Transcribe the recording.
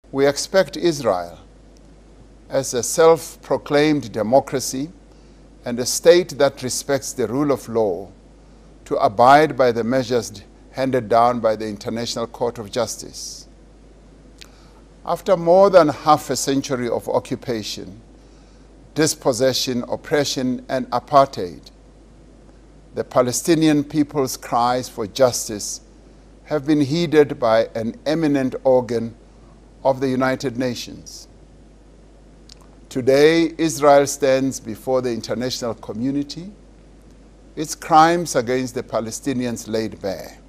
We expect Israel, as a self-proclaimed democracy and a state that respects the rule of law, to abide by the measures handed down by the International Court of Justice. After more than half a century of occupation, dispossession, oppression, and apartheid, the Palestinian people's cries for justice have been heeded by an eminent organ of the United Nations. Today, Israel stands before the international community, its crimes against the Palestinians laid bare.